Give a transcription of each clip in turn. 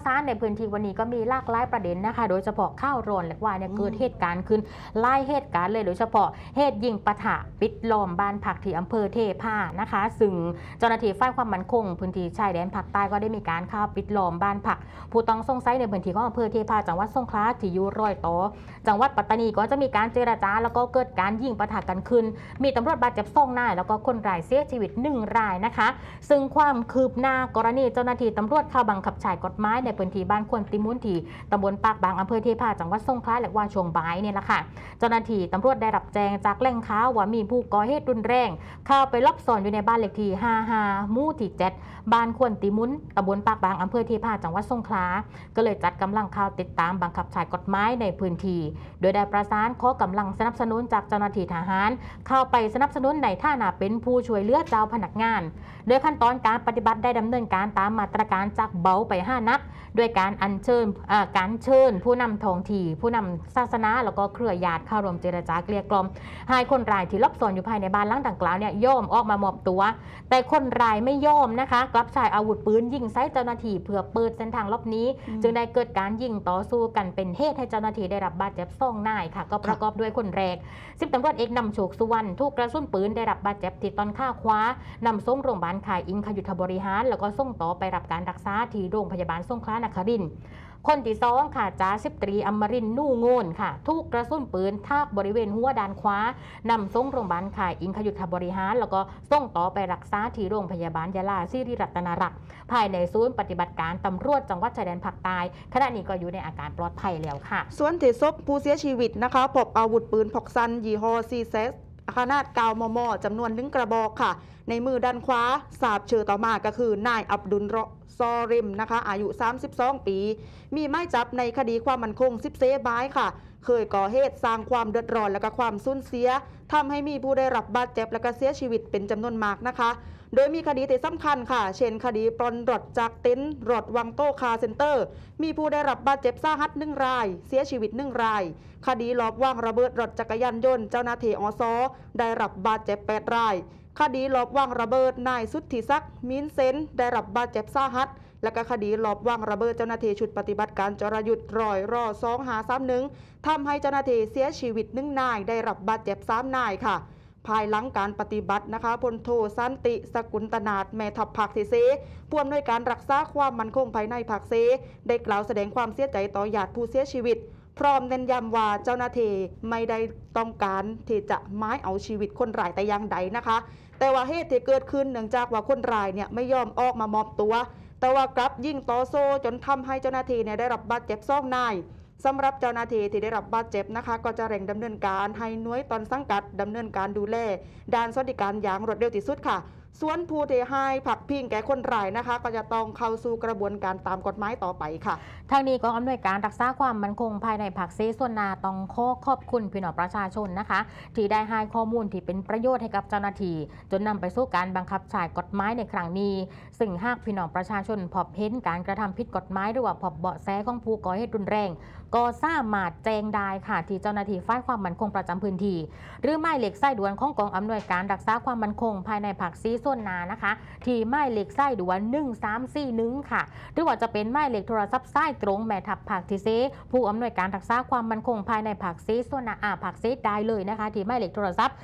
ารในพื้นที่วันนี้ก็มีหลากหลายประเด็นนะคะโดยเฉพาะข้าวร้อนและว่าเนี่ยเกิดเหตุการณ์ขึ้นหลายเหตุการณ์เลยโดยเฉพาะเหตุยิงปะทะปิดล้อมบ้านพักที่อำเภอเทพานะคะซึ่งเจ้าหน้าที่ฝ่ายความมั่นคงพื้นที่ชายแดนภาคใต้ก็ได้มีการเข้าปิดล้อมบ้านพักผู้ต้องสงสัยในพื้นที่ของอำเภอเทพาจังหวัดสงขลาที่อยู่รอยต่อจังหวัดปัตตานีก็จะมีการเจรจาแล้วก็เกิดการยิงปะทะกันขึ้นมีตำรวจบาดเจ็บ2 นายแล้วก็คนร้ายเสียชีวิต1 รายนะคะซึ่งความคืบหน้ากรณีเจ้าหน้าที่ตำรวจเข้าบังคับใช้กฎหมายในพื้นที่บ้านควนติมุนที่ตำบลปากบางอำเภอเทพาจังหวัดสงขลาและว่าช่วงบ่ายเนี่ยแหละค่ะเจ้าหน้าที่ตำรวจได้รับแจ้งจากแหล่งข่าวว่ามีผู้ก่อเหตุรุนแรงเข้าไปลอบซ่อนอยู่ในบ้านเลขที่55หมู่ที่7บ้านควนติมุนตำบลปากบางอำเภอเทพาจังหวัดสงขลาก็เลยจัดกำลังเข้าติดตามบังคับใช้กฎหมายในพื้นที่โดยได้ประสานขอกำลังสนับสนุนจากเจ้าหน้าที่ทหารเข้าไปสนับสนุนในฐานะเป็นผู้ช่วยเหลือเจ้าพนักงานโดยขั้นตอนการปฏิบัติได้ดำเนินการตามมาตรการจากเบาไป5 นัดด้วยการเชิญผู้นำท้องที่ผู้นำศาสนาแล้วก็เครือญาติเข้าร่วมเจรจาเกลี้ยกล่อมให้คนร้ายที่ลอบซ่อนอยู่ภายในบ้านหลังดังกล่าวเนี่ยย่อมออกมามอบตัวแต่คนร้ายไม่ย่อมนะคะกลับใช้อาวุธปืนยิงใส่เจ้าหน้าที่เพื่อเปิดเส้นทางลบนี้จึงได้เกิดการยิงต่อสู้กันเป็นเหตุให้เจ้าหน้าที่ได้รับบาดเจ็บ2 นายค่ะก็ประกอบด้วยคนแรก10 ตำรวจเอกนำโชคสุวรรณถูกกระสุนปืนได้รับบาดเจ็บที่ต้นขาขวานำส่งโรงพยาบาลข่ายอิงขยุทธบริหารแล้วก็ส่งต่อไปรับการรักษาที่โรงพยาบาลสงขลานครินทร์คนที่2ค่ะจ่าสิบตรีอมรินทร์นู่โงนค่ะถูกกระสุนปืนทากบริเวณหัวด้านขวานำส่งโรงพยาบาลข่ายอิงขยุทธบริหารแล้วก็ส่งต่อไปรักษาที่โรงพยาบาลยะลาศิริรัตนรักษ์ภายในศูนย์ปฏิบัติการตำรวจจังหวัดชายแดนภาคใต้ขณะนี้ก็อยู่ในอาการปลอดภัยแล้วค่ะส่วนที่ศพผู้เสียชีวิตนะคะพบอาวุธปืนพกสั้นยี่ห้อซีเซสขนาด9 มม.จำนวน1 กระบอกค่ะในมือด้านขวาทราบชื่อต่อมาก็คือนายอับดุลซอริมนะคะอายุ32 ปีมีหมายจับในคดีความมั่นคง10 เซบายค่ะเคยก่อเหตุสร้างความเดือดร้อนและก็ความสูญเสียทำให้มีผู้ได้รับบาดเจ็บและก็เสียชีวิตเป็นจำนวนมากนะคะโดยมีคดีที่สำคัญค่ะเช่นคดีปล้นรถจากเต็นท์รถวังโต้คาร์เซ็นเตอร์มีผู้ได้รับบาดเจ็บสาหัส1 รายเสียชีวิต1 รายคดีลอบวางระเบิดรถจักรยานยนต์เจ้าหน้าที่อส.ได้รับบาดเจ็บ8 รายคดีลอบวางระเบิดนายสุทธิศักดิ์มินเซนได้รับบาดเจ็บสาหัสและก็คดีลอบวางระเบิดเจ้าหน้าที่ชุดปฏิบัติการจรยุทธ์รอยร่อ2531ทำให้เจ้าหน้าที่เสียชีวิต1 นายได้รับบาดเจ็บ3 นายค่ะภายหลังการปฏิบัตินะคะพลโทสันติสกุลตนาถแม่ทัพภาคที่ 4ผู้อำนวยการรักษาความมั่นคงภายในภาค 4ได้กล่าวแสดงความเสียใจต่อญาติผู้เสียชีวิตพร้อมเน้นย้ำว่าเจ้าหน้าที่ไม่ได้ต้องการที่จะหมายเอาชีวิตคนร้ายแต่อย่างใดนะคะแต่ว่าเหตุที่เกิดขึ้นเนื่องจากว่าคนร้ายเนี่ยไม่ยอมออกมามอบตัวแต่ว่ากลับยิงต่อโซ่จนทำให้เจ้าหน้าที่เนี่ยได้รับบาดเจ็บ2 นายสำหรับเจ้าหน้าที่ที่ได้รับบาดเจ็บนะคะก็จะเร่งดำเนินการให้หน่วยต้นสังกัดดำเนินการดูแลด้านสวัสดิการอย่างรวดเร็วที่สุดค่ะส่วนผู้ที่ให้ผักพิงแก่คนร้ายนะคะก็จะต้องเข้าสู่กระบวนการตามกฎหมายต่อไปค่ะทางนี้กองอำนวยการรักษาความมั่นคงภายในภาค 4ส่วนนาต้องขอบคุณพี่น้องประชาชนนะคะที่ได้ให้ข้อมูลที่เป็นประโยชน์ให้กับเจ้าหน้าที่จนนำไปสู่การบังคับใช้กฎหมายในครั้งนี้ซึ่งหากพี่น้องประชาชนพบเห็นการกระทำผิดกฎหมายหรือว่าพบเบาะแสของผู้ก่อเหตุรุนแรงก็สามารถแจ้งได้ค่ะที่เจ้าหน้าที่ฝ่ายความมั่นคงประจำพื้นที่หรือหมายเลขสายด่วนของกองอำนวยการรักษาความมั่นคงภายในภาค 4ส่วนนานะคะที่หมายเลขสายด่วน1341ค่ะหรือว่าจะเป็นหมายเลขโทรศัพท์สายตรงแม่ทัพภาคที่ 4ผู้อำนวยการรักษาความมั่นคงภายในภาค 4ส่วนนาภาค 4ได้เลยนะคะที่หมายเลขโทรศัพท์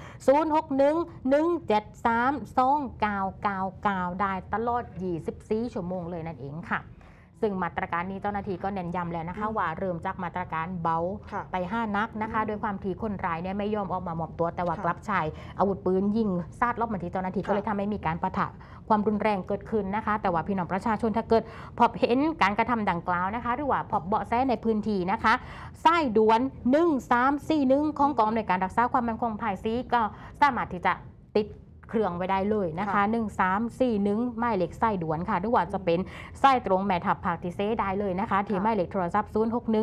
0611732999ได้ตลอด24 ชั่วโมงเลยนั่นเองค่ะซึ่งมาตรการนี้เจ้าหน้าที่ก็เน้นย้ำแล้วนะคะว่าเริ่มจากมาตรการเบาไป5 นัดนะคะโดยความที่คนร้ายเนี่ยไม่ยอมออกมามอบตัวแต่ว่ากลับใช้อาวุธปืนยิงซาดรอบมาที่เจ้าหน้าที่ก็เลยทำให้มีการปะทะความรุนแรงเกิดขึ้นนะคะแต่ว่าพี่น้องประชาชนถ้าเกิดพบเห็นการกระทำดังกล่าวนะคะหรือว่าพบเบาะแสในพื้นที่นะคะสายด่วน1341ของกองอำนวยการรักษาความมั่นคงภายซีก็สามารถที่จะติดเครื่องไว้ได้เลยนะคะ1341หมายเลขสายด่วนค่ะหรือว่าจะเป็นสายตรงแม่ทัพภาคที่ 4ได้เลยนะคะที่หมายเลขโทรศัพท์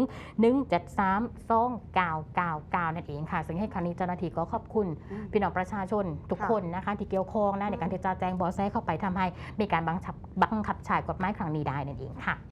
0611732999นั่นเองค่ะซึ่งให้ครั้งนี้เจ้าหน้าที่ก็ขอบคุณพี่น้องประชาชนทุกคนนะคะที่เกี่ยวข้องนะในการที่จะแจ้งเบาะแสเข้าไปทำให้มีการบังคับใช้กฎหมายครั้งนี้ได้นั่นเองค่ะ